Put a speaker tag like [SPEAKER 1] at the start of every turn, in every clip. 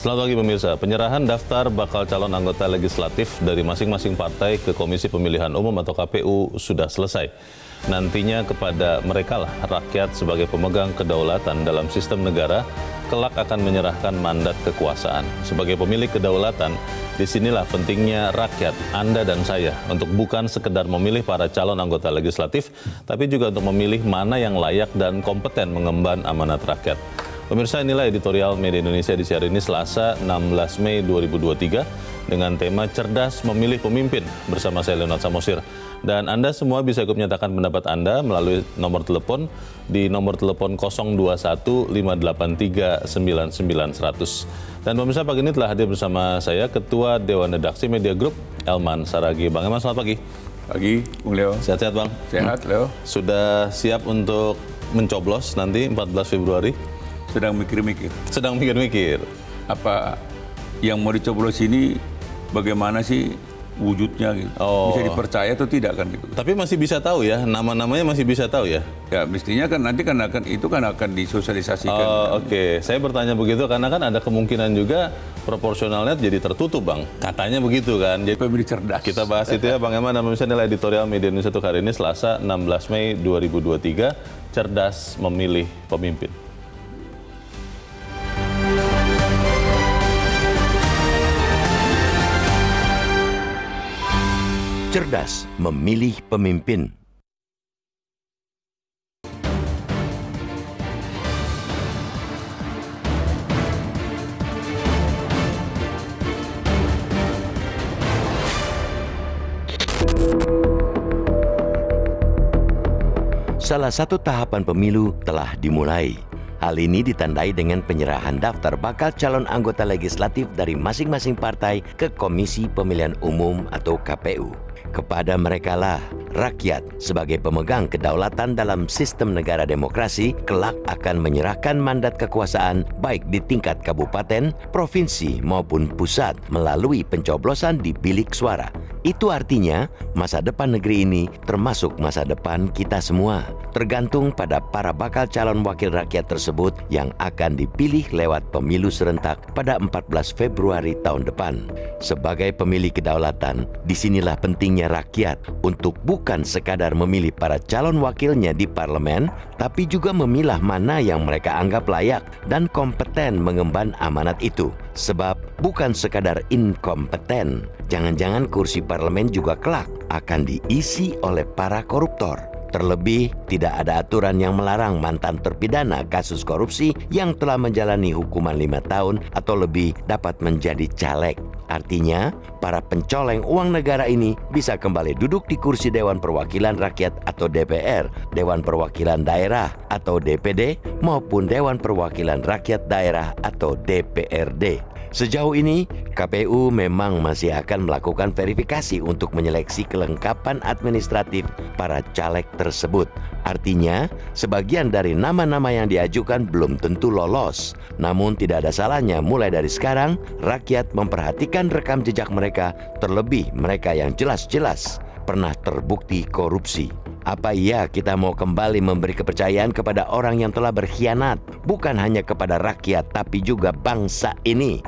[SPEAKER 1] Selamat pagi pemirsa. Penyerahan daftar bakal calon anggota legislatif dari masing-masing partai ke Komisi Pemilihan Umum atau KPU sudah selesai. Nantinya kepada merekalah rakyat sebagai pemegang kedaulatan dalam sistem negara kelak akan menyerahkan mandat kekuasaan. Sebagai pemilik kedaulatan, disinilah pentingnya rakyat, Anda dan saya, untuk bukan sekedar memilih para calon anggota legislatif, tapi juga untuk memilih mana yang layak dan kompeten mengemban amanat rakyat. Pemirsa, inilah editorial Media Indonesia di siar ini Selasa 16 Mei 2023 dengan tema Cerdas Memilih Pemimpin bersama saya Leonard Samosir. Dan Anda semua bisa ikut menyatakan pendapat Anda melalui nomor telepon di nomor telepon 021 583 99 100. Dan pemirsa, pagi ini telah hadir bersama saya Ketua Dewan Redaksi Media Group, Elman Saragih. Bang Elman, selamat pagi.
[SPEAKER 2] Pagi, Bung Leo.
[SPEAKER 1] Sehat-sehat, Bang?
[SPEAKER 2] Sehat, Leo.
[SPEAKER 1] Sudah siap untuk mencoblos nanti 14 Februari?
[SPEAKER 2] Sedang mikir-mikir.
[SPEAKER 1] Sedang mikir-mikir.
[SPEAKER 2] Apa yang mau dicoblos ini bagaimana sih wujudnya gitu. Bisa dipercaya atau tidak kan gitu.
[SPEAKER 1] Tapi masih bisa tahu ya, nama-namanya masih bisa tahu ya?
[SPEAKER 2] Ya mestinya kan nanti kan akan disosialisasikan.
[SPEAKER 1] Oke. Saya bertanya begitu karena kan ada kemungkinan juga proporsionalnya jadi tertutup, Bang. Katanya begitu kan. Jadi
[SPEAKER 2] pemilih cerdas.
[SPEAKER 1] Kita bahas itu ya, Bang Eman. Dan pemirsa, nilai editorial Media Indonesia untuk hari ini Selasa 16 Mei 2023, Cerdas Memilih Pemimpin.
[SPEAKER 3] Cerdas memilih pemimpin. Salah satu tahapan pemilu telah dimulai. Hal ini ditandai dengan penyerahan daftar bakal calon anggota legislatif dari masing-masing partai ke Komisi Pemilihan Umum atau KPU. Kepada merekalah rakyat sebagai pemegang kedaulatan dalam sistem negara demokrasi kelak akan menyerahkan mandat kekuasaan baik di tingkat kabupaten, provinsi maupun pusat melalui pencoblosan di bilik suara. Itu artinya masa depan negeri ini termasuk masa depan kita semua, tergantung pada para bakal calon wakil rakyat tersebut yang akan dipilih lewat pemilu serentak pada 14 Februari tahun depan. Sebagai pemilik kedaulatan, disinilah pentingnya rakyat untuk bukan sekadar memilih para calon wakilnya di parlemen, tapi juga memilah mana yang mereka anggap layak dan kompeten mengemban amanat itu. Sebab bukan sekadar inkompeten, jangan-jangan kursi parlemen juga kelak akan diisi oleh para koruptor. Terlebih, tidak ada aturan yang melarang mantan terpidana kasus korupsi yang telah menjalani hukuman 5 tahun atau lebih dapat menjadi caleg. Artinya, para pencoleng uang negara ini bisa kembali duduk di kursi Dewan Perwakilan Rakyat atau DPR, Dewan Perwakilan Daerah atau DPD, maupun Dewan Perwakilan Rakyat Daerah atau DPRD. Sejauh ini, KPU memang masih akan melakukan verifikasi untuk menyeleksi kelengkapan administratif para caleg tersebut. Artinya, sebagian dari nama-nama yang diajukan belum tentu lolos. Namun tidak ada salahnya mulai dari sekarang, rakyat memperhatikan rekam jejak mereka, terlebih mereka yang jelas-jelas pernah terbukti korupsi. Apa iya kita mau kembali memberi kepercayaan kepada orang yang telah berkhianat, bukan hanya kepada rakyat tapi juga bangsa ini?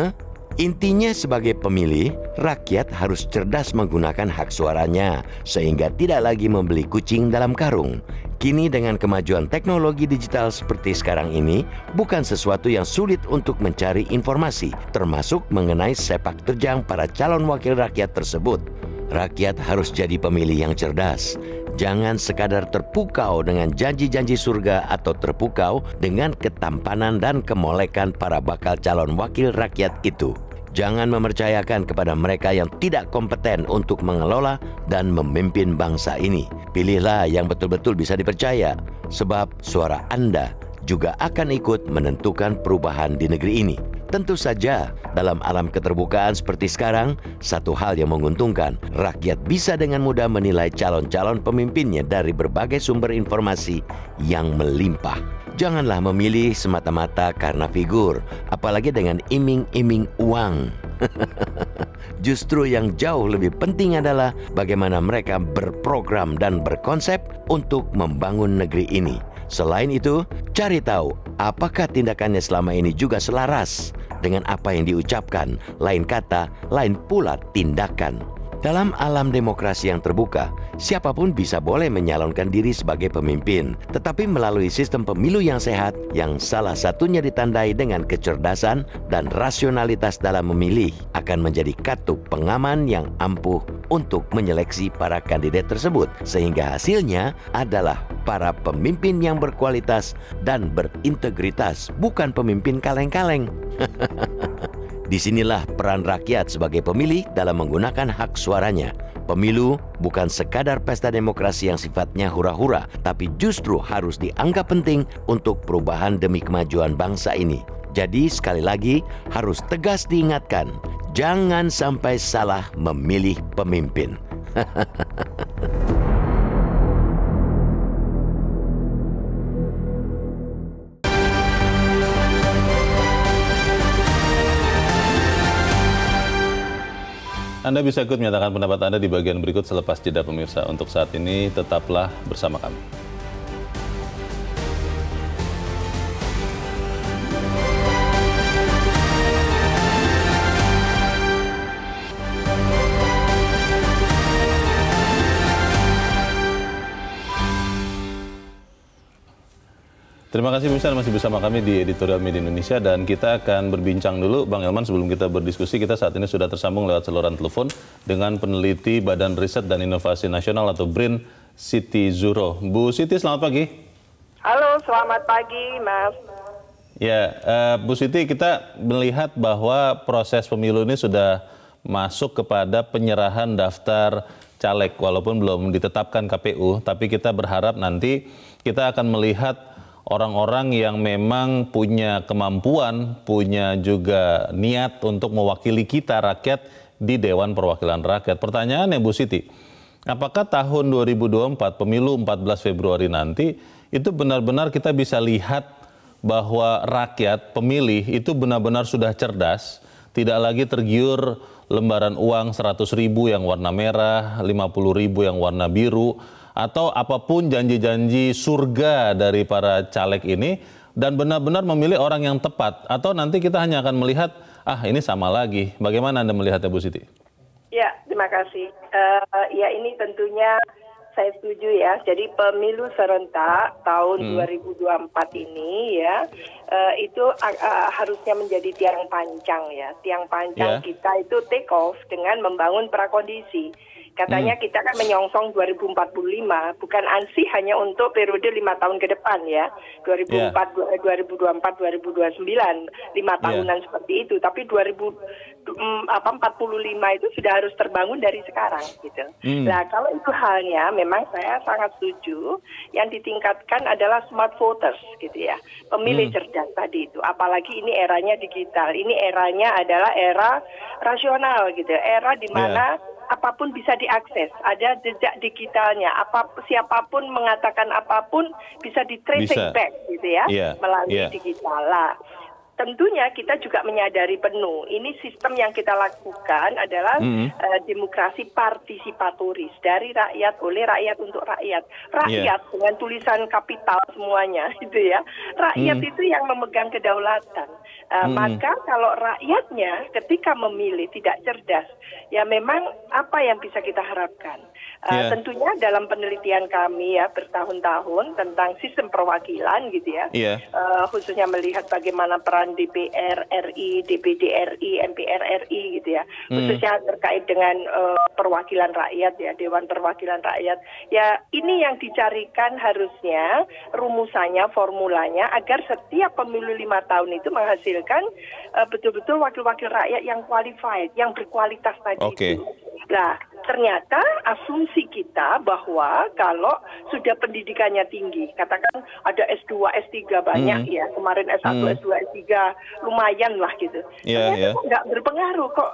[SPEAKER 3] Intinya sebagai pemilih, rakyat harus cerdas menggunakan hak suaranya sehingga tidak lagi membeli kucing dalam karung. Kini dengan kemajuan teknologi digital seperti sekarang ini, bukan sesuatu yang sulit untuk mencari informasi, termasuk mengenai sepak terjang para calon wakil rakyat tersebut. Rakyat harus jadi pemilih yang cerdas. Jangan sekadar terpukau dengan janji-janji surga atau terpukau dengan ketampanan dan kemolekan para bakal calon wakil rakyat itu. Jangan mempercayakan kepada mereka yang tidak kompeten untuk mengelola dan memimpin bangsa ini. Pilihlah yang betul-betul bisa dipercaya, sebab suara Anda juga akan ikut menentukan perubahan di negeri ini. Tentu saja, dalam alam keterbukaan seperti sekarang, satu hal yang menguntungkan, rakyat bisa dengan mudah menilai calon-calon pemimpinnya dari berbagai sumber informasi yang melimpah. Janganlah memilih semata-mata karena figur, apalagi dengan iming-iming uang. Justru yang jauh lebih penting adalah bagaimana mereka berprogram dan berkonsep untuk membangun negeri ini. Selain itu, cari tahu apakah tindakannya selama ini juga selaras dengan apa yang diucapkan, lain kata, lain pula tindakan. Dalam alam demokrasi yang terbuka, siapapun bisa boleh menyalonkan diri sebagai pemimpin, tetapi melalui sistem pemilu yang sehat, yang salah satunya ditandai dengan kecerdasan dan rasionalitas dalam memilih, akan menjadi katup pengaman yang ampuh untuk menyeleksi para kandidat tersebut, sehingga hasilnya adalah para pemimpin yang berkualitas dan berintegritas, bukan pemimpin kaleng-kaleng. Disinilah peran rakyat sebagai pemilih dalam menggunakan hak suaranya. Pemilu bukan sekadar pesta demokrasi yang sifatnya hura-hura, tapi justru harus dianggap penting untuk perubahan demi kemajuan bangsa ini. Jadi sekali lagi harus tegas diingatkan, jangan sampai salah memilih pemimpin.
[SPEAKER 1] Anda bisa ikut menyatakan pendapat Anda di bagian berikut selepas jeda pemirsa. Untuk saat ini tetaplah bersama kami. Terima kasih pemirsa masih bersama kami di Editorial Media Indonesia, dan kita akan berbincang dulu, Bang Elman, sebelum kita berdiskusi. Kita saat ini sudah tersambung lewat saluran telepon dengan peneliti Badan Riset dan Inovasi Nasional atau BRIN, Siti Zuhro. Bu Siti, selamat pagi.
[SPEAKER 4] Halo, selamat pagi, Mas.
[SPEAKER 1] Ya, Bu Siti, kita melihat bahwa proses pemilu ini sudah masuk kepada penyerahan daftar caleg, walaupun belum ditetapkan KPU, tapi kita berharap nanti kita akan melihat orang-orang yang memang punya kemampuan, punya juga niat untuk mewakili kita rakyat di Dewan Perwakilan Rakyat. Pertanyaannya Bu Siti, apakah tahun 2024 pemilu 14 Februari nanti itu benar-benar kita bisa lihat bahwa rakyat pemilih itu benar-benar sudah cerdas, tidak lagi tergiur lembaran uang 100.000 yang warna merah, 50.000 yang warna biru, atau apapun janji-janji surga dari para caleg ini, dan benar-benar memilih orang yang tepat, atau nanti kita hanya akan melihat, ini sama lagi. Bagaimana Anda melihatnya, Bu Siti?
[SPEAKER 4] Ya, terima kasih. Ya, ini tentunya saya setuju ya. Jadi pemilu serentak tahun 2024 ini ya, itu harusnya menjadi tiang panjang ya. Tiang panjang kita itu take off dengan membangun prakondisi. Katanya kita kan menyongsong 2045, bukan ansih hanya untuk periode 5 tahun ke depan ya, 2024, 2029, 5 tahunan seperti itu. Tapi 2045 itu sudah harus terbangun dari sekarang gitu. Nah, kalau itu halnya memang saya sangat setuju. Yang ditingkatkan adalah smart voters gitu ya, pemilih cerdas tadi itu. Apalagi ini eranya digital, ini eranya adalah era rasional gitu, era di mana apapun bisa diakses, ada jejak digitalnya. Siapapun mengatakan apapun bisa di-tracing back gitu ya, melalui digital lah. Tentunya kita juga menyadari penuh, ini sistem yang kita lakukan adalah demokrasi partisipatoris, dari rakyat, oleh rakyat, untuk rakyat. Rakyat dengan tulisan kapital semuanya gitu ya. Rakyat itu yang memegang kedaulatan. Maka kalau rakyatnya ketika memilih tidak cerdas, ya memang apa yang bisa kita harapkan? Tentunya dalam penelitian kami ya bertahun-tahun tentang sistem perwakilan gitu ya, khususnya melihat bagaimana peran DPR RI, DPD RI, MPR RI gitu ya, khususnya terkait dengan perwakilan rakyat ya, Dewan Perwakilan Rakyat. Ya ini yang dicarikan harusnya rumusannya, formulanya, agar setiap pemilu 5 tahun itu menghasilkan betul-betul wakil-wakil rakyat yang qualified, yang berkualitas tadi itu. Nah, ternyata asumsi kita bahwa kalau sudah pendidikannya tinggi, katakan ada S2, S3 banyak ya, kemarin S1, S2, S3 lumayan lah gitu. Ternyata nggak berpengaruh kok,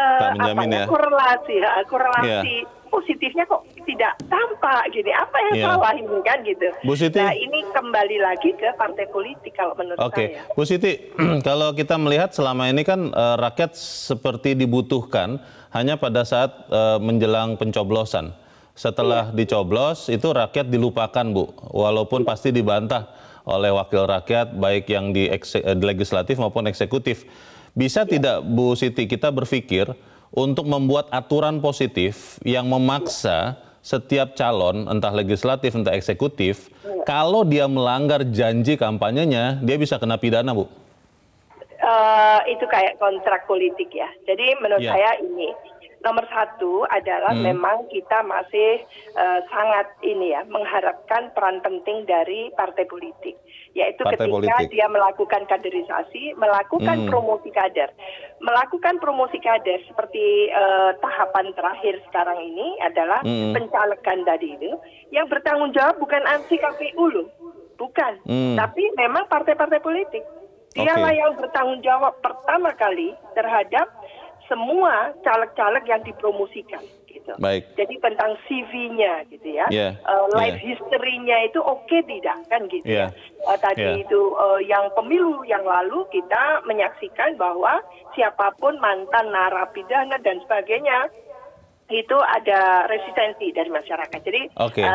[SPEAKER 4] korelasi positifnya kok tidak tampak gini. Apa yang salah ini kan gitu.
[SPEAKER 1] Bu Siti,
[SPEAKER 4] nah ini kembali lagi ke partai politik kalau menurut saya.
[SPEAKER 1] Bu Siti, kalau kita melihat selama ini kan rakyat seperti dibutuhkan hanya pada saat menjelang pencoblosan. Setelah dicoblos itu rakyat dilupakan, Bu. Walaupun pasti dibantah oleh wakil rakyat baik yang di legislatif maupun eksekutif. Bisa tidak Bu Siti kita berpikir untuk membuat aturan positif yang memaksa setiap calon, entah legislatif, entah eksekutif, kalau dia melanggar janji kampanyenya, dia bisa kena pidana, Bu?
[SPEAKER 4] Itu kayak kontrak politik ya. Jadi menurut saya ini, nomor satu adalah memang kita masih sangat mengharapkan peran penting dari partai politik. Yaitu ketika dia melakukan kaderisasi, melakukan promosi kader. Melakukan promosi kader seperti tahapan terakhir sekarang ini adalah pencalekan tadi itu, yang bertanggung jawab bukan ansi KPU loh, bukan. Tapi memang partai-partai politik. Dialah yang bertanggung jawab pertama kali terhadap semua caleg-caleg yang dipromosikan. Gitu. Jadi tentang CV-nya gitu ya, life history-nya itu oke tidak kan gitu ya. Tadi itu yang pemilu yang lalu kita menyaksikan bahwa siapapun mantan narapidana dan sebagainya itu ada resistensi dari masyarakat. Jadi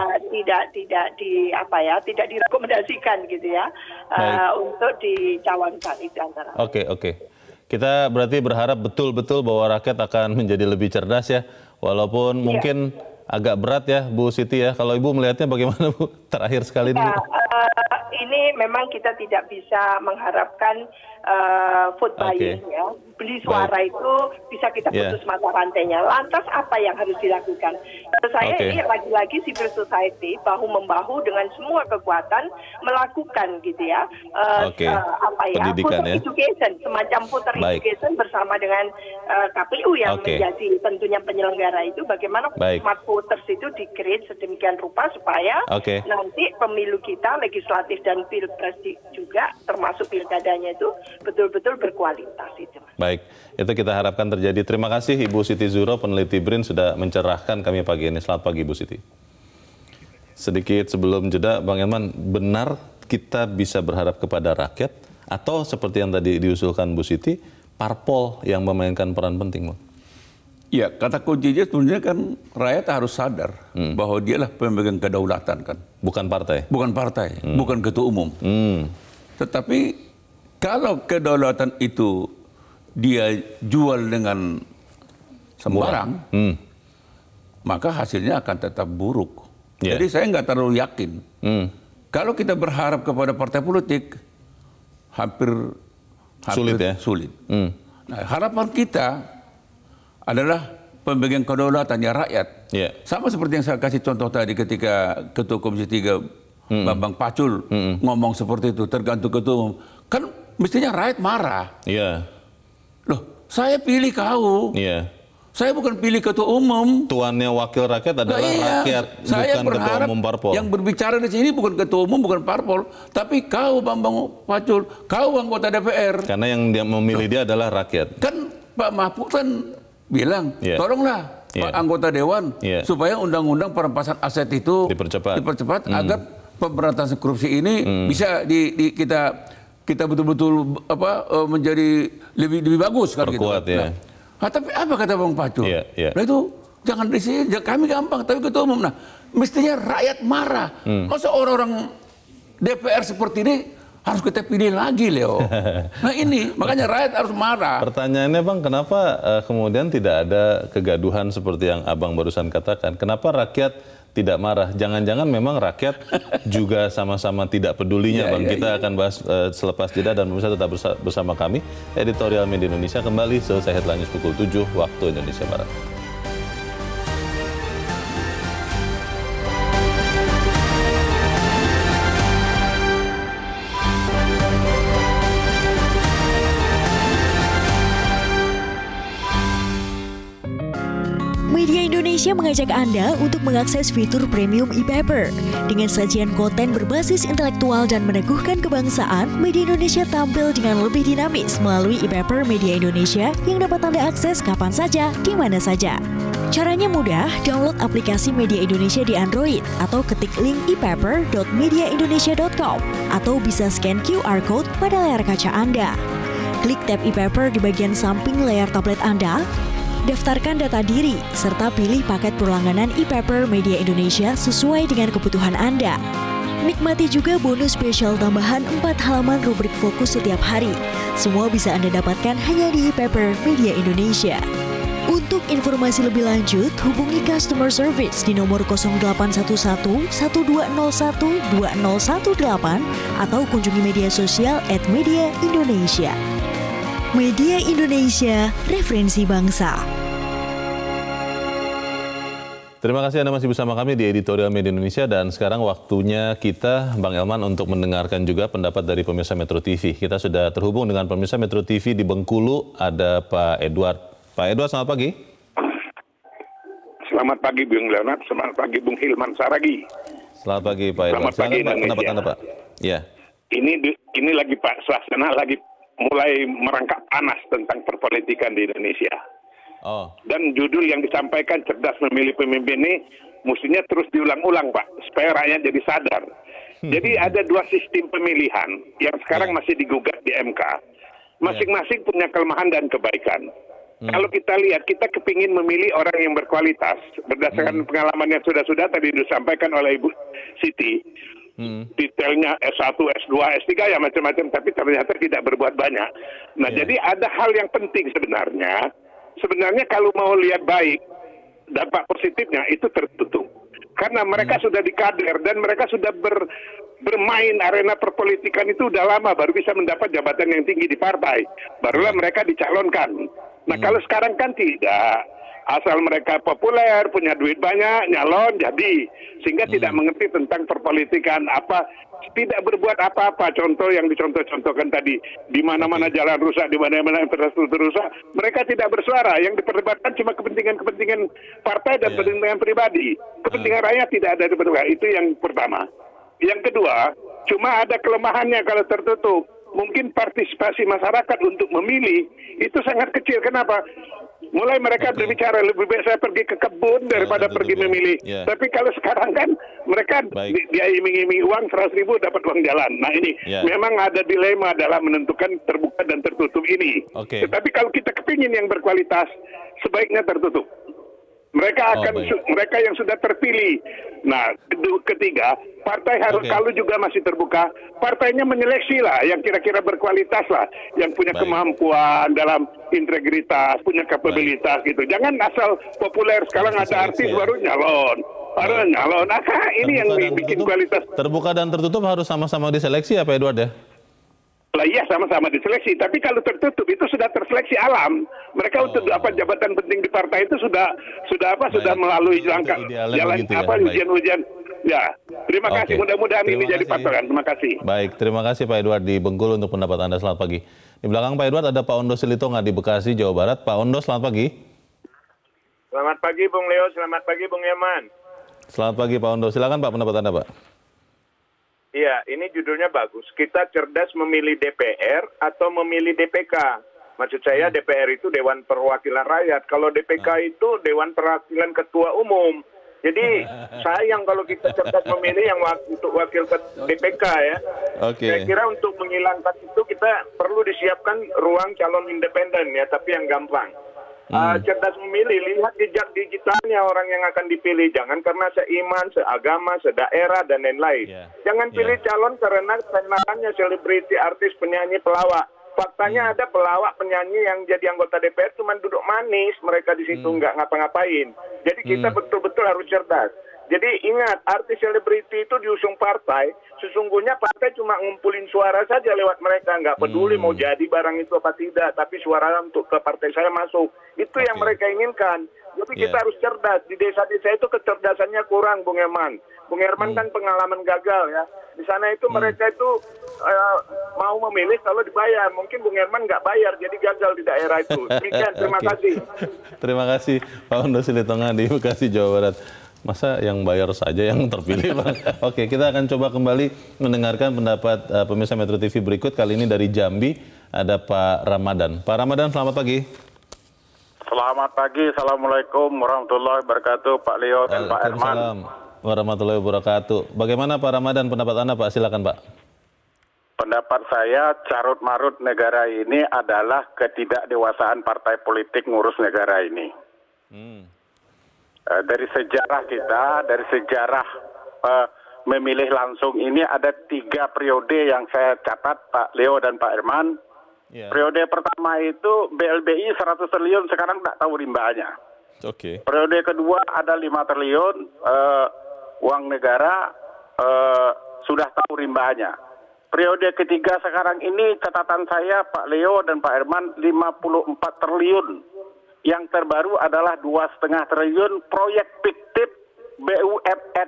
[SPEAKER 4] tidak direkomendasikan gitu ya untuk dicalonkan itu antara.
[SPEAKER 1] Oke. Kita berarti berharap betul-betul bahwa rakyat akan menjadi lebih cerdas ya. Walaupun mungkin agak berat ya Bu Siti ya. Kalau Ibu melihatnya bagaimana Bu? Terakhir sekali dulu.
[SPEAKER 4] Ini memang kita tidak bisa mengharapkan vote buying ya. Beli suara itu bisa kita putus mata rantainya. Lantas apa yang harus dilakukan? Menurut saya ini lagi-lagi civil society bahu-membahu dengan semua kekuatan melakukan gitu ya. Voter education, semacam voter education bersama dengan KPU yang menjadi tentunya penyelenggara itu, bagaimana smart voters itu di-create sedemikian rupa supaya nanti pemilu kita legislatif dan pilpres juga termasuk pilkadanya itu betul-betul berkualitas itu.
[SPEAKER 1] Baik, itu kita harapkan terjadi. Terima kasih Ibu Siti Zuhro, peneliti BRIN, sudah mencerahkan kami pagi ini. Selamat pagi Bu Siti. Sedikit sebelum jeda, Bang Elman, benar kita bisa berharap kepada rakyat atau seperti yang tadi diusulkan Bu Siti, parpol yang memainkan peran penting, Bang?
[SPEAKER 2] Ya, kata kuncinya sebenarnya kan rakyat harus sadar bahwa dialah pemegang kedaulatan kan.
[SPEAKER 1] Bukan partai?
[SPEAKER 2] Bukan partai, bukan ketua umum. Tetapi kalau kedaulatan itu dia jual dengan sembarang, maka hasilnya akan tetap buruk. Jadi saya nggak terlalu yakin. Kalau kita berharap kepada partai politik, hampir sulit. Nah, harapan kita adalah pemegang kedaulatannya rakyat. Sama seperti yang saya kasih contoh tadi ketika Ketua Komisi 3 Bambang Pacul ngomong seperti itu, tergantung ketua umum. Kan mestinya rakyat marah. Loh, saya pilih kau. Saya bukan pilih ketua umum.
[SPEAKER 1] Tuannya wakil rakyat adalah rakyat,
[SPEAKER 2] saya
[SPEAKER 1] bukan ketua umum parpol.
[SPEAKER 2] Yang berbicara di sini bukan ketua umum, bukan parpol, tapi kau Bambang Pacul, kau anggota DPR.
[SPEAKER 1] Karena yang dia memilih dia adalah rakyat.
[SPEAKER 2] Kan Pak Mahfud kan bilang, tolonglah Pak anggota Dewan supaya undang-undang perampasan aset itu dipercepat agar pemberantasan korupsi ini bisa kita betul-betul menjadi lebih bagus kan gitu. Tapi apa kata Bang Pacul? Nah itu jangan di sini, kami gampang, tapi ketua umum. Nah, mestinya rakyat marah. Masa orang-orang DPR seperti ini harus kita pilih lagi, Leo. Nah ini, makanya rakyat harus marah.
[SPEAKER 1] Pertanyaannya Bang, kenapa kemudian tidak ada kegaduhan seperti yang Abang barusan katakan? Kenapa rakyat tidak marah? Jangan-jangan memang rakyat juga sama-sama tidak pedulinya, Bang. Kita akan bahas selepas jeda dan pemirsa tetap bersama kami. Editorial Media Indonesia kembali selesai headline news pukul 7 waktu Indonesia Barat.
[SPEAKER 5] Media Indonesia mengajak Anda untuk mengakses fitur premium e-paper. Dengan sajian konten berbasis intelektual dan meneguhkan kebangsaan, Media Indonesia tampil dengan lebih dinamis melalui e-paper Media Indonesia yang dapat Anda akses kapan saja, di mana saja. Caranya mudah, download aplikasi Media Indonesia di Android atau ketik link e-paper.mediaindonesia.com atau bisa scan QR code pada layar kaca Anda. Klik tab e-paper di bagian samping layar tablet Anda, daftarkan data diri, serta pilih paket berlangganan e-paper Media Indonesia sesuai dengan kebutuhan Anda. Nikmati juga bonus spesial tambahan 4 halaman rubrik fokus setiap hari, Semua bisa Anda dapatkan hanya di e-paper Media Indonesia. Untuk informasi lebih lanjut, hubungi customer service di nomor 0811 1201 2018 atau kunjungi media sosial @mediaindonesia. Media Indonesia, referensi bangsa.
[SPEAKER 1] Terima kasih Anda masih bersama kami di Editorial Media Indonesia, dan sekarang waktunya kita, Bang Elman, untuk mendengarkan juga pendapat dari pemirsa Metro TV. Kita sudah terhubung dengan pemirsa Metro TV di Bengkulu, ada Pak Edward. Pak Edward, selamat pagi.
[SPEAKER 6] Selamat pagi Bung Leonard, selamat pagi Bung Hilman Saragi.
[SPEAKER 1] Selamat pagi Pak Edward.
[SPEAKER 6] Selamat pagi
[SPEAKER 1] Pak, pendapat Anda Pak. Ya.
[SPEAKER 6] Ini lagi Pak, suasana lagi mulai merangkak panas tentang perpolitikan di Indonesia.
[SPEAKER 1] Oh.
[SPEAKER 6] Dan judul yang disampaikan cerdas memilih pemimpin ini mestinya terus diulang-ulang Pak, supaya rakyat jadi sadar. Jadi ada dua sistem pemilihan yang sekarang masih digugat di MK. Masing-masing punya kelemahan dan kebaikan. Kalau kita lihat, kita kepingin memilih orang yang berkualitas. Berdasarkan pengalaman yang sudah tadi disampaikan oleh Ibu Siti, detailnya S1, S2, S3 ya macam-macam, tapi ternyata tidak berbuat banyak. Nah, jadi ada hal yang penting sebenarnya. Sebenarnya kalau mau lihat baik, dampak positifnya itu tertutup. Karena mereka sudah dikader dan mereka sudah bermain arena perpolitikan itu udah lama, baru bisa mendapat jabatan yang tinggi di partai. Barulah mereka dicalonkan. Nah kalau sekarang kan tidak, asal mereka populer, punya duit banyak, nyalon jadi, sehingga tidak mengerti tentang perpolitikan, tidak berbuat apa-apa. Contoh yang dicontoh-contohkan tadi, di mana-mana jalan rusak, di mana-mana infrastruktur rusak, mereka tidak bersuara. Yang diperdebatkan cuma kepentingan-kepentingan partai dan kepentingan pribadi. Kepentingan rakyat tidak ada diperdebatkan. Itu yang pertama. Yang kedua, cuma ada kelemahannya kalau tertutup. Mungkin partisipasi masyarakat untuk memilih itu sangat kecil. Kenapa? Mulai mereka berbicara, lebih baik saya pergi ke kebun daripada pergi memilih. Tapi kalau sekarang kan mereka dia iming-iming uang 100.000 dapat uang jalan. Nah ini memang ada dilema dalam menentukan terbuka dan tertutup ini. Tetapi kalau kita kepingin yang berkualitas, sebaiknya tertutup. Mereka mereka yang sudah terpilih. Nah, ketiga, partai harus kalau juga masih terbuka, partainya menyeleksi lah yang kira-kira berkualitas lah, yang punya kemampuan dalam integritas, punya kapabilitas gitu. Jangan asal populer, sekarang ada artis baru nyalon. Ini yang bikin kualitas.
[SPEAKER 1] Terbuka dan tertutup harus sama-sama diseleksi ya Pak Edward ya?
[SPEAKER 6] Lah iya sama-sama diseleksi, tapi kalau tertutup itu sudah terseleksi alam. Mereka untuk dapat jabatan penting di partai itu sudah melalui langkah jalan ujian-ujian. Ya, terima kasih. Mudah-mudahan ini jadi patokan. Terima kasih.
[SPEAKER 1] Baik, terima kasih Pak Edward di Bengkulu untuk pendapat Anda. Selamat pagi. Di belakang Pak Edward ada Pak Ondo Silitonga di Bekasi, Jawa Barat. Pak Ondo, selamat pagi.
[SPEAKER 7] Selamat pagi Bung Leo, selamat pagi Bung Yaman.
[SPEAKER 1] Selamat pagi Pak Ondo. Silakan Pak pendapat Anda Pak.
[SPEAKER 7] Iya, ini judulnya bagus. Kita cerdas memilih DPR atau memilih DPK. Maksud saya DPR itu Dewan Perwakilan Rakyat. Kalau DPK itu Dewan Perwakilan Ketua Umum. Jadi sayang kalau kita cerdas memilih yang untuk wakil DPK ya. Saya kira untuk menghilangkan itu kita perlu disiapkan ruang calon independen ya, tapi yang gampang. Cerdas memilih, lihat jejak digitalnya orang yang akan dipilih. Jangan karena seiman, seagama, sedaerah, dan lain-lain. Jangan pilih calon karena kenalannya selebriti, artis, penyanyi, pelawak. Faktanya ada pelawak, penyanyi yang jadi anggota DPR cuma duduk manis. Mereka di situ nggak ngapa-ngapain. Jadi kita betul-betul harus cerdas. Jadi ingat, artis selebriti itu diusung partai, sesungguhnya partai cuma ngumpulin suara saja lewat mereka, nggak peduli mau jadi barang itu apa tidak, tapi suara untuk ke partai saya masuk. Itu yang mereka inginkan. Jadi kita harus cerdas. Di desa-desa itu kecerdasannya kurang, Bung Herman. Bung Herman kan pengalaman gagal ya. Di sana itu mereka itu mau memilih kalau dibayar. Mungkin Bung Herman nggak bayar, jadi gagal di daerah itu. Demikian, terima kasih.
[SPEAKER 1] Terima kasih Pak Ondo Silitonga di Bekasi, Jawa Barat. Masa yang bayar saja yang terpilih, Pak? Oke, kita akan coba kembali mendengarkan pendapat pemirsa Metro TV berikut. Kali ini dari Jambi, ada Pak Ramadan. Pak Ramadan, selamat pagi.
[SPEAKER 8] Selamat pagi, Assalamualaikum warahmatullahi wabarakatuh, Pak Leo dan Pak Herman.
[SPEAKER 1] Waalaikumsalam warahmatullahi wabarakatuh. Bagaimana Pak Ramadan, pendapat Anda, Pak? Silakan, Pak.
[SPEAKER 8] Pendapat saya, carut marut negara ini adalah ketidakdewasaan partai politik ngurus negara ini. Dari sejarah kita, dari sejarah memilih langsung ini ada 3 periode yang saya catat, Pak Leo dan Pak Herman. Periode pertama itu BLBI 100 triliun, sekarang tidak tahu rimbanya.
[SPEAKER 1] Oke.
[SPEAKER 8] Periode kedua ada 5 triliun uang negara sudah tahu rimbanya. Periode ketiga sekarang ini catatan saya Pak Leo dan Pak Herman 54 triliun. Yang terbaru adalah 2,5 triliun proyek fiktif BUMN.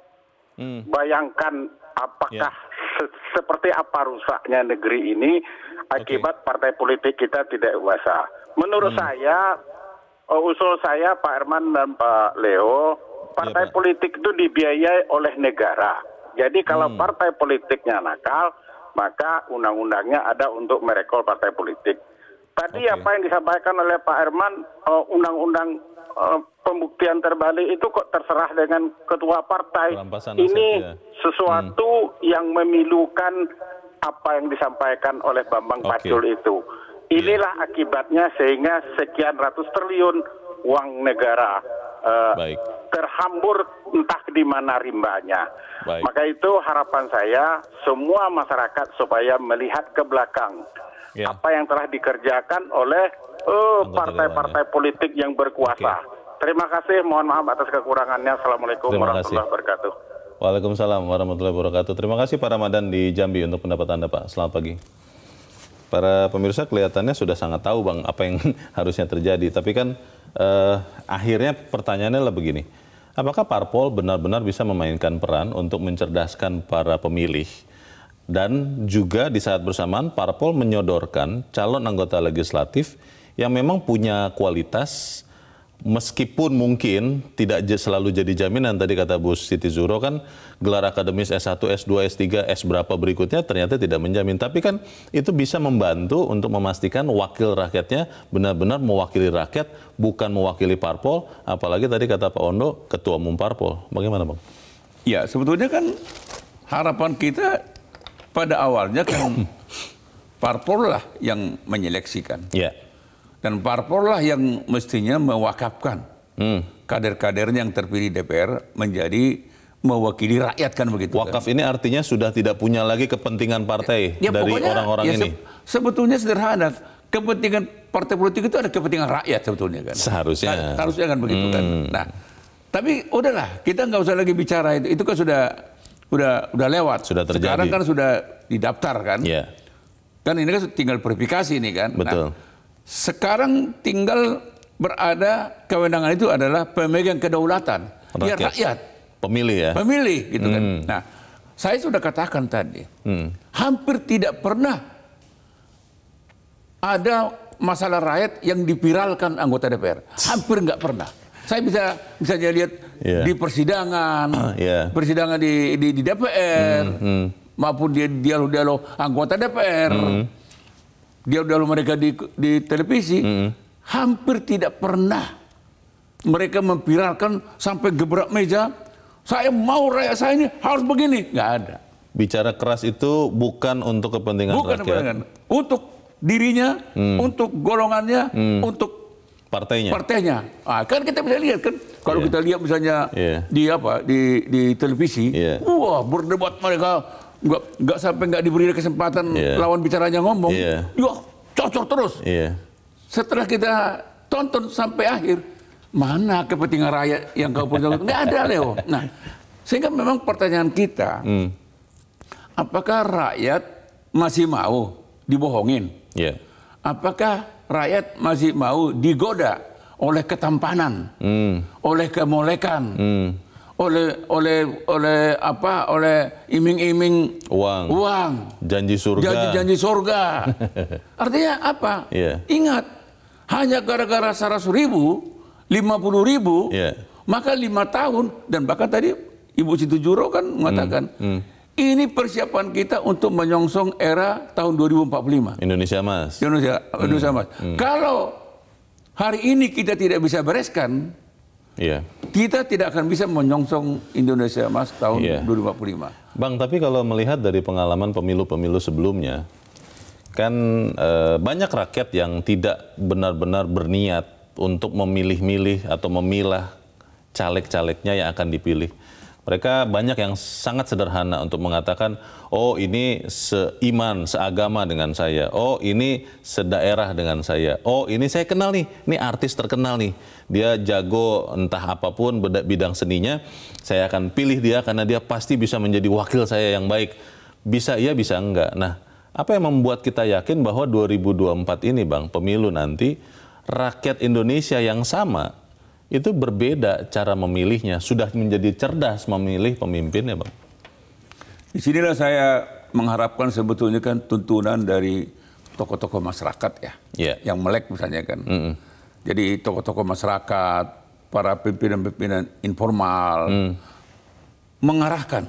[SPEAKER 8] Bayangkan apakah seperti apa rusaknya negeri ini akibat partai politik kita tidak dewasa. Menurut saya, usul saya Pak Herman dan Pak Leo, partai politik itu dibiayai oleh negara. Jadi kalau partai politiknya nakal, maka undang-undangnya ada untuk merekol partai politik. Tadi apa yang disampaikan oleh Pak Herman, undang-undang pembuktian terbalik itu kok terserah dengan ketua partai. Ini sesuatu yang memilukan apa yang disampaikan oleh Bambang Pacul itu. Inilah akibatnya sehingga sekian ratus triliun uang negara terhambur entah di mana rimbanya. Maka itu harapan saya semua masyarakat supaya melihat ke belakang apa yang telah dikerjakan oleh partai-partai politik yang berkuasa. Terima kasih, mohon maaf atas kekurangannya. Assalamualaikum warahmatullahi wabarakatuh.
[SPEAKER 1] Waalaikumsalam warahmatullahi wabarakatuh. Terima kasih Pak Ramadan di Jambi untuk pendapat Anda, Pak. Selamat pagi. Para pemirsa kelihatannya sudah sangat tahu Bang apa yang harusnya terjadi. Tapi kan akhirnya pertanyaannya adalah begini. Apakah parpol benar-benar bisa memainkan peran untuk mencerdaskan para pemilih? Dan juga di saat bersamaan parpol menyodorkan calon anggota legislatif yang memang punya kualitas, meskipun mungkin tidak selalu jadi jaminan. Tadi kata Bu Siti Zuhro kan gelar akademis S1, S2, S3, S berapa berikutnya ternyata tidak menjamin. Tapi kan itu bisa membantu untuk memastikan wakil rakyatnya benar-benar mewakili rakyat, bukan mewakili parpol. Apalagi tadi kata Pak Ondo, ketua umum parpol. Bagaimana Bang?
[SPEAKER 2] Ya sebetulnya kan harapan kita pada awalnya kan parpol lah yang menyeleksikan. Dan parpol lah yang mestinya mewakafkan kader-kadernya yang terpilih DPR menjadi mewakili rakyat kan begitu.
[SPEAKER 1] Wakaf ini artinya sudah tidak punya lagi kepentingan partai dari orang-orang ini.
[SPEAKER 2] Sebetulnya sederhana, kepentingan partai politik itu ada kepentingan rakyat sebetulnya kan.
[SPEAKER 1] Seharusnya.
[SPEAKER 2] Harusnya kan begitu kan. Nah, tapi udahlah kita nggak usah lagi bicara itu kan sudah lewat.
[SPEAKER 1] Sudah terjadi.
[SPEAKER 2] Sekarang kan sudah didaftar kan. Kan ini kan tinggal verifikasi ini kan.
[SPEAKER 1] Betul.
[SPEAKER 2] Nah, sekarang tinggal berada kewenangan itu adalah pemegang kedaulatan. Ya rakyat.
[SPEAKER 1] Pemilih ya?
[SPEAKER 2] Pemilih gitu kan. Nah, saya sudah katakan tadi, hampir tidak pernah ada masalah rakyat yang dipiralkan anggota DPR. Hampir nggak pernah. Saya bisa lihat di persidangan, persidangan di DPR, maupun di dialog-dialog anggota DPR. Dialog mereka di televisi, hampir tidak pernah mereka memviralkan sampai gebrak meja, saya mau rakyat saya ini harus begini. Nggak ada.
[SPEAKER 1] Bicara keras itu bukan untuk kepentingan rakyat.
[SPEAKER 2] Untuk dirinya, untuk golongannya, untuk partainya. Kan kita bisa lihat kan, kalau kita lihat misalnya di televisi, wah berdebat mereka. Nggak sampai nggak diberi kesempatan lawan bicaranya ngomong, cocok terus. Setelah kita tonton sampai akhir, mana kepentingan rakyat yang kau punya? Nggak ada, Leo. Nah, sehingga memang pertanyaan kita, apakah rakyat masih mau dibohongin? Apakah rakyat masih mau digoda oleh ketampanan, oleh kemolekan? Oleh iming-iming uang,
[SPEAKER 1] janji surga.
[SPEAKER 2] Artinya apa? Ingat, hanya gara-gara 100.000, 50.000, maka 5 tahun, dan bahkan tadi Ibu Siti Zuhro kan mengatakan, ini persiapan kita untuk menyongsong era tahun 2045.
[SPEAKER 1] Indonesia Mas.
[SPEAKER 2] Indonesia Mas. Kalau hari ini kita tidak bisa bereskan, kita tidak akan bisa menyongsong Indonesia Mas tahun 2045.
[SPEAKER 1] Bang, tapi kalau melihat dari pengalaman pemilu-pemilu sebelumnya, kan banyak rakyat yang tidak benar-benar berniat untuk memilih-milih atau memilah caleg-calegnya yang akan dipilih. Mereka banyak yang sangat sederhana untuk mengatakan, oh ini seiman, seagama dengan saya. Oh ini sedaerah dengan saya. Oh ini saya kenal nih, ini artis terkenal nih. Dia jago entah apapun bidang seninya, saya akan pilih dia karena dia pasti bisa menjadi wakil saya yang baik. Bisa iya, bisa enggak. Nah, apa yang membuat kita yakin bahwa 2024 ini, Bang, pemilu nanti, rakyat Indonesia yang sama, itu berbeda cara memilihnya, sudah menjadi cerdas memilih pemimpinnya, Bang.
[SPEAKER 2] Di sinilah saya mengharapkan sebetulnya kan tuntunan dari tokoh-tokoh masyarakat ya, yang melek misalnya kan. Jadi tokoh-tokoh masyarakat, para pimpinan-pimpinan informal, mengarahkan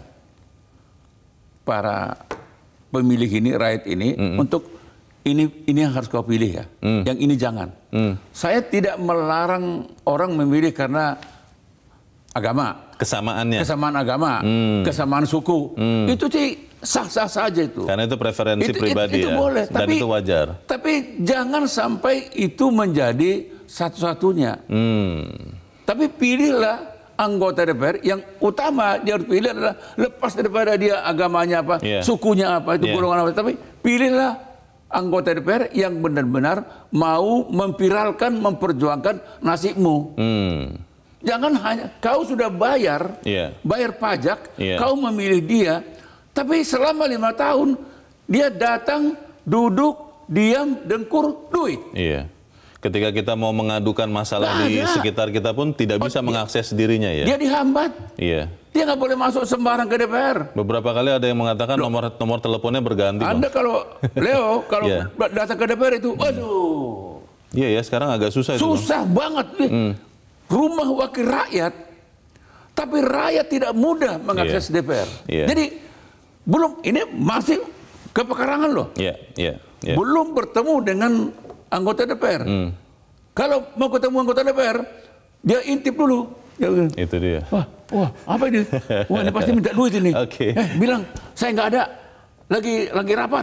[SPEAKER 2] para pemilih ini, rakyat ini untuk ini yang harus kau pilih ya, yang ini jangan. Saya tidak melarang orang memilih karena agama, kesamaan agama, kesamaan suku, itu sih sah-sah saja itu.
[SPEAKER 1] Karena itu preferensi pribadi
[SPEAKER 2] itu
[SPEAKER 1] ya,
[SPEAKER 2] boleh,
[SPEAKER 1] dan itu wajar.
[SPEAKER 2] Tapi jangan sampai itu menjadi satu-satunya. Tapi pilihlah anggota DPR yang utama dia harus pilih adalah lepas daripada dia agamanya apa, sukunya apa, itu golongan apa. Tapi pilihlah anggota DPR yang benar-benar mau memviralkan, memperjuangkan nasibmu. Jangan hanya kau sudah bayar pajak, kau memilih dia, tapi selama 5 tahun dia datang, duduk, diam, dengkur, duit.
[SPEAKER 1] Ketika kita mau mengadukan masalah di sekitar kita pun tidak bisa mengakses dirinya ya.
[SPEAKER 2] Dia dihambat. Dia nggak boleh masuk sembarang ke DPR.
[SPEAKER 1] Beberapa kali ada yang mengatakan nomor teleponnya berganti.
[SPEAKER 2] Anda kalau Leo kalau datang ke DPR itu, aduh.
[SPEAKER 1] Iya ya, sekarang agak susah.
[SPEAKER 2] Susah banget nih. Rumah wakil rakyat, tapi rakyat tidak mudah mengakses DPR. Jadi belum, ini masih ke pekarangan loh. Belum bertemu dengan anggota DPR. Kalau mau ketemu anggota DPR, dia intip dulu.
[SPEAKER 1] Itu dia.
[SPEAKER 2] Wah, apa ini? Wah, ini pasti minta duit ini. Bilang, saya nggak ada. Lagi rapat.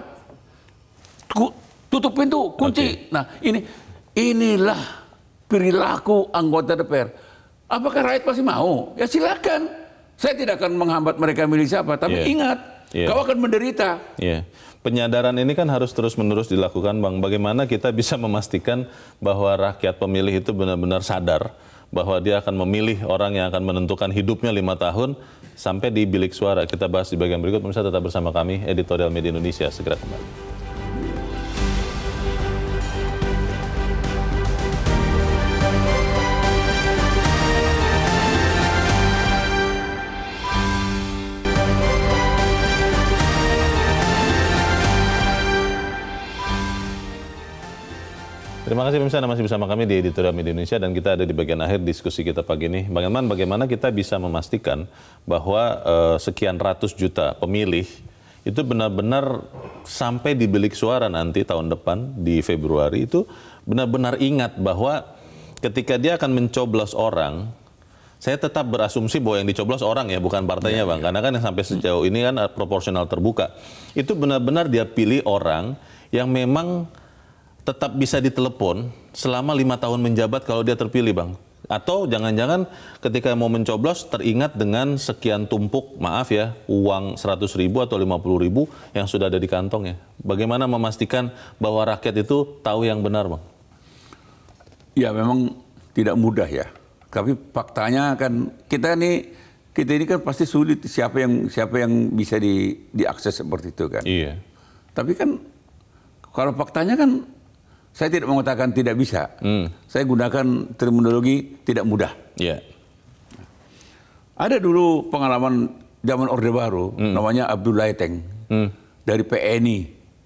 [SPEAKER 2] Tutup pintu, kunci. Nah, inilah perilaku anggota DPR. Apakah rakyat pasti mau? Ya silakan. Saya tidak akan menghambat mereka milih siapa, tapi ingat, kau akan menderita.
[SPEAKER 1] Penyadaran ini kan harus terus-menerus dilakukan, Bang. Bagaimana kita bisa memastikan bahwa rakyat pemilih itu benar-benar sadar bahwa dia akan memilih orang yang akan menentukan hidupnya 5 tahun sampai di bilik suara. Kita bahas di bagian berikut. Pemirsa tetap bersama kami, Editorial Media Indonesia. Segera kembali. Terima kasih pemirsa, Anda masih bersama kami di Editorial Media Indonesia dan kita ada di bagian akhir diskusi kita pagi ini. Bagaimana kita bisa memastikan bahwa sekian ratus juta pemilih itu benar-benar sampai di bilik suara nanti tahun depan di Februari itu benar-benar ingat bahwa ketika dia akan mencoblos orang, saya tetap berasumsi bahwa yang dicoblos orang ya, bukan partainya Bang. Karena kan yang sampai sejauh ini kan proporsional terbuka. Itu benar-benar dia pilih orang yang memang tetap bisa ditelepon selama 5 tahun menjabat kalau dia terpilih, Bang. Atau jangan-jangan ketika mau mencoblos teringat dengan sekian tumpuk, maaf ya, uang 100.000 atau 50.000 yang sudah ada di kantongnya. Bagaimana memastikan bahwa rakyat itu tahu yang benar, Bang?
[SPEAKER 2] Ya memang tidak mudah ya. Tapi faktanya kan kita ini kan pasti sulit siapa yang bisa diakses seperti itu kan.
[SPEAKER 1] Iya.
[SPEAKER 2] Tapi kan kalau faktanya kan saya tidak mengatakan tidak bisa. Saya gunakan terminologi tidak mudah. Ada dulu pengalaman zaman Orde Baru, namanya Abdullah Teng dari PNI.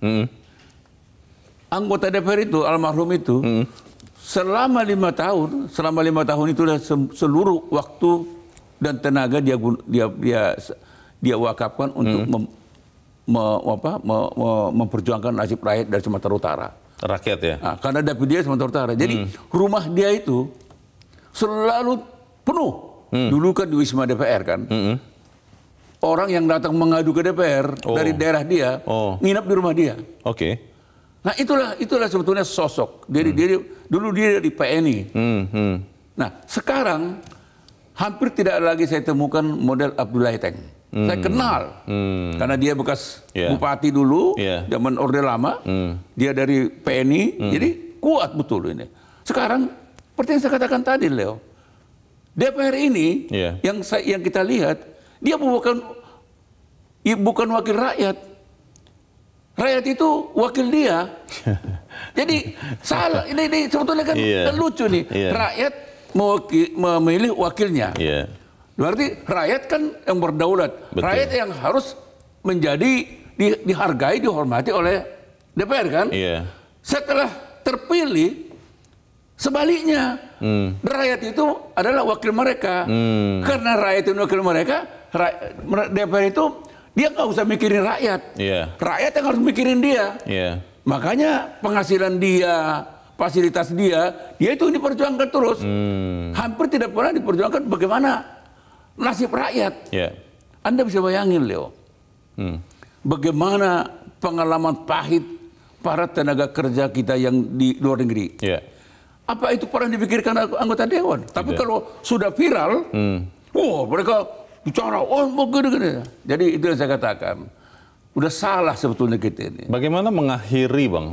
[SPEAKER 2] Anggota DPR itu, almarhum itu, selama 5 tahun itulah seluruh waktu dan tenaga dia wakafkan untuk memperjuangkan nasib rakyat dari Sumatera Utara.
[SPEAKER 1] Rakyat ya?
[SPEAKER 2] Nah, karena dapil dia Sumatera Utara. Jadi rumah dia itu selalu penuh. Dulu kan di Wisma DPR kan. Orang yang datang mengadu ke DPR dari daerah dia, nginap di rumah dia. Nah itulah sebetulnya sosok. Dulu dia di PNI. Nah sekarang hampir tidak lagi saya temukan model Abdullah Teng. Saya kenal, karena dia bekas bupati dulu, zaman Orde Lama, dia dari PNI, jadi kuat betul ini. Sekarang, seperti yang saya katakan tadi, Leo, DPR ini yang kita lihat, dia bukan wakil rakyat. Rakyat itu wakil dia. Jadi salah. Ini sebetulnya kan lucu nih. Rakyat memilih wakilnya. Berarti rakyat kan yang berdaulat. Betul. Rakyat yang harus menjadi dihargai, dihormati oleh DPR kan. Setelah terpilih, sebaliknya rakyat itu adalah wakil mereka. Karena rakyat itu wakil mereka, DPR itu dia nggak usah mikirin rakyat. Rakyat yang harus mikirin dia. Makanya penghasilan dia, fasilitas dia itu diperjuangkan terus. Hampir tidak pernah diperjuangkan bagaimana nasib rakyat. Anda bisa bayangin, Leo, bagaimana pengalaman pahit para tenaga kerja kita yang di luar negeri. Apa itu pernah dipikirkan anggota dewan? Tapi kalau sudah viral, mereka bicara, begini. Jadi itu yang saya katakan, udah salah sebetulnya kita ini.
[SPEAKER 1] Bagaimana mengakhiri, Bang,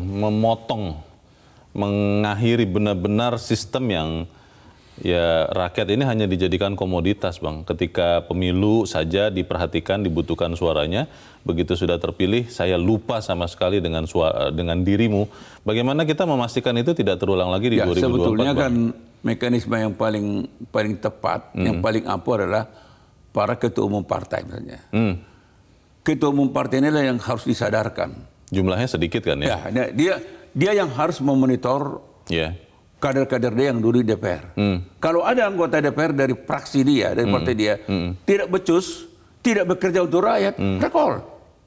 [SPEAKER 1] mengakhiri benar-benar sistem yang rakyat ini hanya dijadikan komoditas, Bang. Ketika pemilu saja diperhatikan, dibutuhkan suaranya, begitu sudah terpilih, saya lupa sama sekali dengan dirimu. Bagaimana kita memastikan itu tidak terulang lagi di 2024?
[SPEAKER 2] Sebetulnya
[SPEAKER 1] Bang?
[SPEAKER 2] kan mekanisme yang paling tepat, yang paling ampuh adalah para ketua umum partai misalnya. Ketua umum partai inilah yang harus disadarkan.
[SPEAKER 1] Jumlahnya sedikit kan ya?
[SPEAKER 2] Dia yang harus memonitor kader-kader dia yang dulu di DPR. Kalau ada anggota DPR dari fraksi dia, dari partai dia, tidak becus, tidak bekerja untuk rakyat, recall.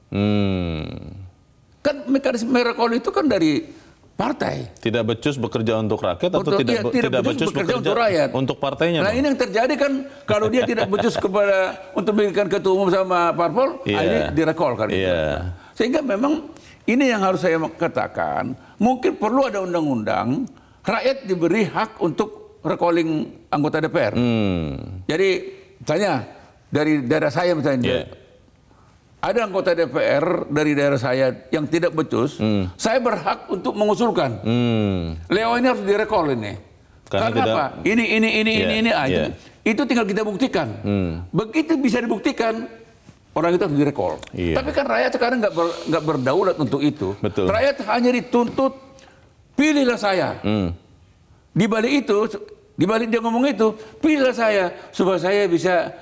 [SPEAKER 2] Kan mekanisme recall itu kan dari partai.
[SPEAKER 1] Tidak becus bekerja untuk rakyat atau tidak becus bekerja untuk rakyat? Untuk partainya.
[SPEAKER 2] Nah, ini yang terjadi kan kalau dia tidak becus untuk memberikan ketua umum sama parpol, ini direkol kan. Sehingga memang ini yang harus saya katakan, mungkin perlu ada undang-undang, rakyat diberi hak untuk recalling anggota DPR. Jadi misalnya dari daerah saya misalnya, ada anggota DPR dari daerah saya yang tidak becus, saya berhak untuk mengusulkan. Leo ini harus direkol ini. Karena apa? Ini aja. Itu tinggal kita buktikan. Begitu bisa dibuktikan, orang itu harus direkol. Tapi kan rakyat sekarang nggak berdaulat untuk itu.
[SPEAKER 1] Betul.
[SPEAKER 2] Rakyat hanya dituntut, pilihlah saya. Di balik dia ngomong itu, pilihlah saya supaya saya bisa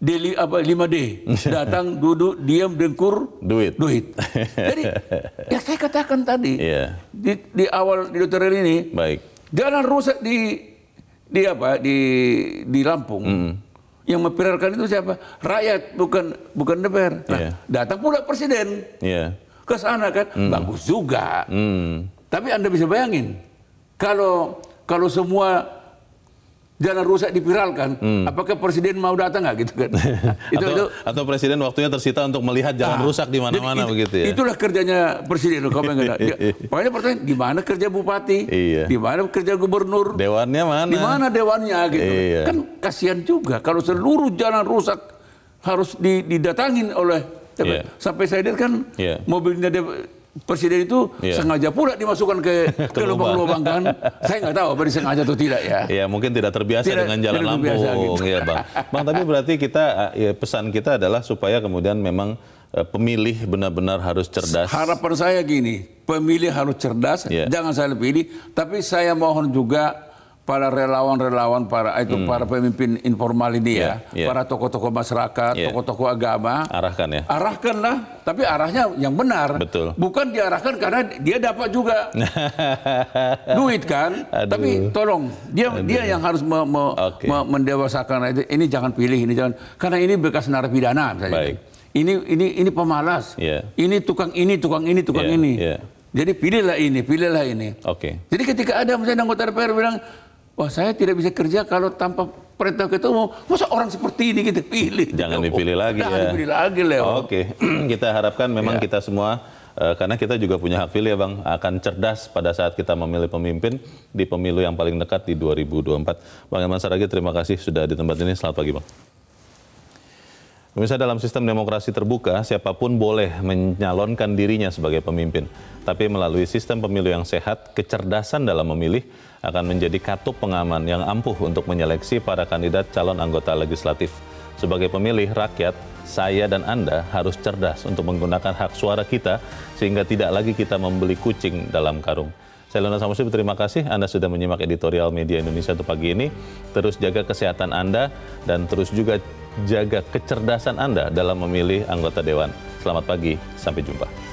[SPEAKER 2] 5D, datang, duduk, diam, dengkur, duit. Jadi, ya saya katakan tadi di awal di tutorial ini, jalan rusak di Lampung, yang memviralkan itu siapa? Rakyat, bukan DPR. Nah, datang pula presiden ke sana kan, bagus juga. Tapi Anda bisa bayangin, kalau semua jalan rusak diviralkan, apakah presiden mau datang nggak gitu kan?
[SPEAKER 1] Atau presiden waktunya tersita untuk melihat jalan rusak di mana-mana begitu ya? Itulah
[SPEAKER 2] kerjanya presiden. Makanya pertanyaan, di mana kerja bupati? Di mana kerja gubernur?
[SPEAKER 1] Dewannya mana?
[SPEAKER 2] Di mana dewannya gitu? Kan kasihan juga kalau seluruh jalan rusak harus didatangin oleh sampai saya lihat kan mobilnya presiden itu sengaja pula dimasukkan ke lubang-lubang kan. Saya nggak tahu apa disengaja atau tidak ya.
[SPEAKER 1] Ya mungkin tidak terbiasa dengan jalan Lampung gitu. Ya Bang. Bang, tapi berarti kita pesan kita adalah supaya kemudian memang pemilih benar-benar harus cerdas.
[SPEAKER 2] Harapan saya gini, pemilih harus cerdas, jangan salah pilih. Tapi saya mohon juga para relawan-relawan, para pemimpin informal ini para tokoh-tokoh masyarakat, tokoh-tokoh agama, arahkanlah, tapi arahnya yang benar.
[SPEAKER 1] Betul.
[SPEAKER 2] Bukan diarahkan karena dia dapat juga duit kan. Tapi tolong dia yang harus mendewasakan ini, jangan pilih ini, jangan, karena ini bekas narapidana misalnya. Ini pemalas. Ini tukang ini. Jadi pilihlah ini. Jadi ketika ada misalnya anggota DPR bilang, wah saya tidak bisa kerja kalau tanpa perintah ketua umum. Masa orang seperti ini kita pilih?
[SPEAKER 1] Jangan dipilih lagi.
[SPEAKER 2] Jangan dipilih lagi, Leo.
[SPEAKER 1] Kita harapkan memang kita semua Karena kita juga punya hak pilih ya Bang, akan cerdas pada saat kita memilih pemimpin di pemilu yang paling dekat di 2024. Bang Eman Saragih, terima kasih sudah di tempat ini. Selamat pagi Bang. Pemirsa, dalam sistem demokrasi terbuka, siapapun boleh menyalonkan dirinya sebagai pemimpin. Tapi melalui sistem pemilu yang sehat, kecerdasan dalam memilih akan menjadi katup pengaman yang ampuh untuk menyeleksi para kandidat calon anggota legislatif. Sebagai pemilih rakyat, saya dan Anda harus cerdas untuk menggunakan hak suara kita sehingga tidak lagi kita membeli kucing dalam karung. Saya Leonard Samusi, terima kasih Anda sudah menyimak editorial Media Indonesia untuk pagi ini. Terus jaga kesehatan Anda dan terus juga jaga kecerdasan Anda dalam memilih anggota dewan. Selamat pagi, sampai jumpa.